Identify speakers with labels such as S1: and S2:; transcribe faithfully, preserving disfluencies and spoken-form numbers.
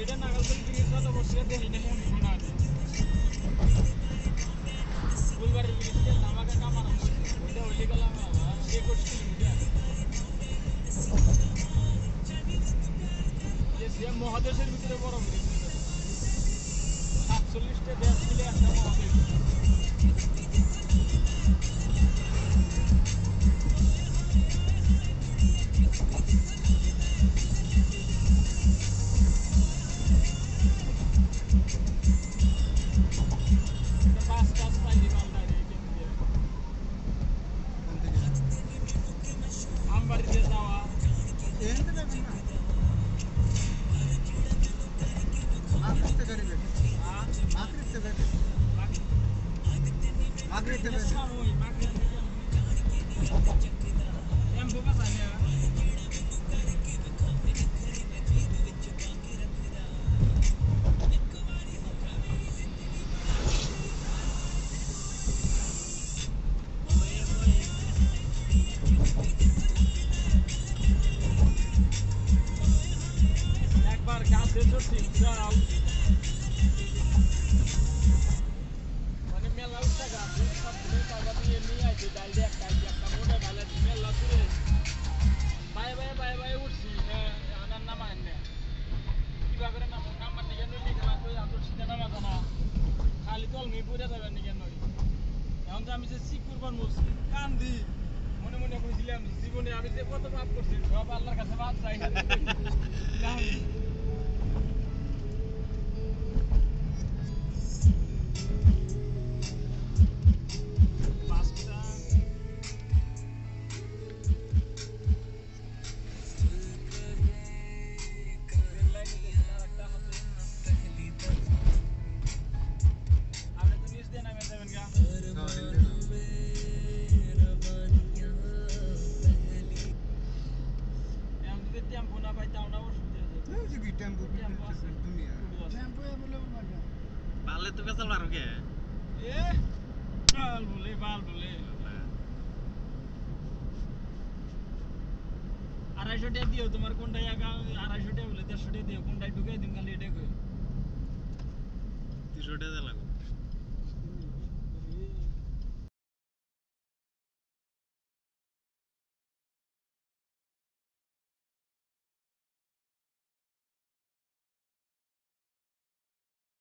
S1: এটা নাগালপুর ব্রিজ তো বসে দেখি না আমি কোন আছে ফুলবাড়ি ব্রিজে আমাকে কামানো ওইটা ওইটা গেলাম সে করছিল যে সে মহাদেশের ভিতরে বড় ব্রিজ সাতচল্লিশটা দেশ মিলে একটা মহাদেশ আমি যে সিকুরবান মুসলিম কান্দি মনে মনে কইছিলাম জীবনে আমি যে কত পাপ করছি সব আল্লাহর কাছে মাপ চাই
S2: बाले तो कैसा मारो क्या
S1: ए बाल बोले बाल बोले আড়াইশো টাকা দিও তোমার কোনটাই আগা আড়াইশো টাকা বলে দেড়শো টাকা দিও কোনটাই ঢুকাই দিন খালি এটা কই
S2: তিনশো টাকা লাগবে